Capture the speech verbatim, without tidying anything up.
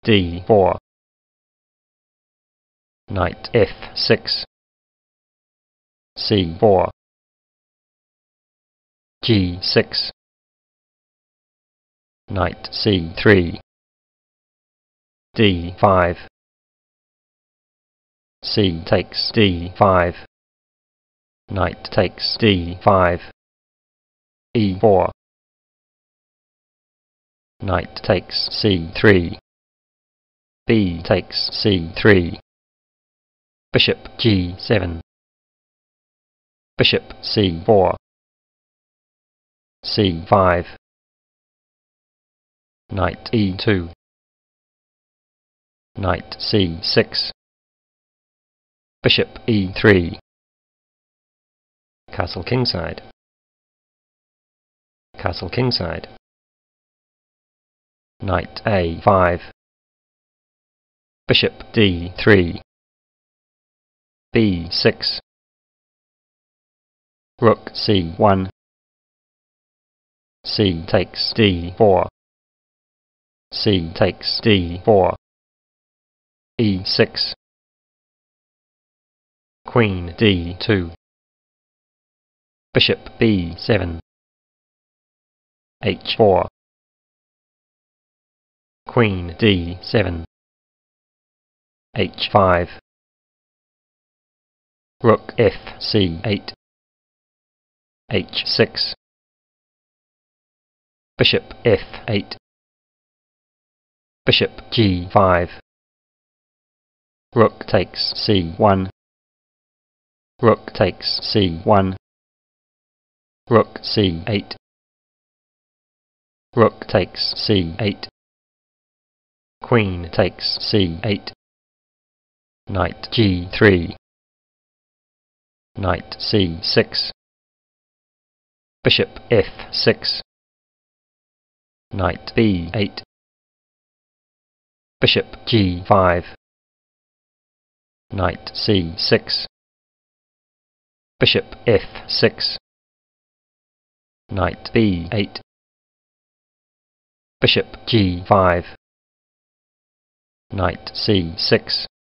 d four, knight f six, c four, g six, knight c three, d five, c takes d five, knight takes d five, e four, knight takes c three, b takes c three, bishop g seven, bishop c four, c five, knight e two, knight c six, bishop e three, castle kingside, castle kingside, knight a five, bishop d three, b six, rook c one, c takes d four, c takes d four, e six, queen d two, bishop b seven, h four, queen d seven, h five, rook f c eight, h six, bishop f eight, bishop g five, rook takes c one, rook takes c one, rook c eight, rook takes c eight, queen takes c eight, knight g three, knight c six, bishop f six, knight b eight, bishop g five, knight c six, bishop f six, knight b eight, bishop g five, knight c six,